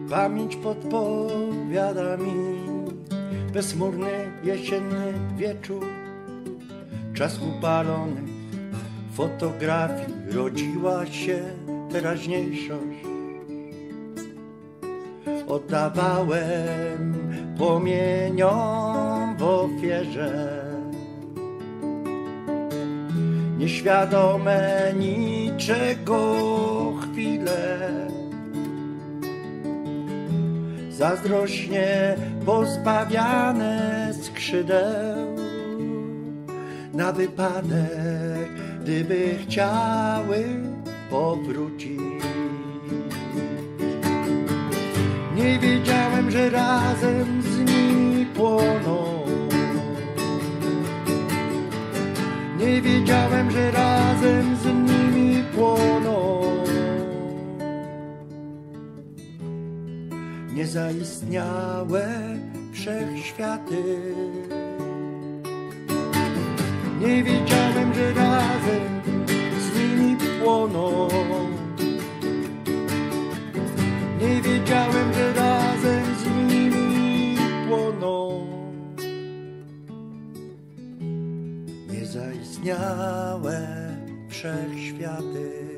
Pamięć podpowiada mi bezchmurny jesienny wieczór, czas upalony fotografii, rodziła się teraźniejszość. Oddawałem płomieniom w ofierze, nieświadome niczego chwile, zazdrośnie pozbawiane skrzydeł, na wypadek, gdyby chciały powrócić. Nie wiedziałem, że razem z nimi płoną. Nie wiedziałem, że razem z nimi płoną. Niezaistniałe wszechświaty. Nie wiedziałem, że razem z nimi płoną. Nie wiedziałem, że razem z nimi płoną. Niezaistniałe wszechświaty.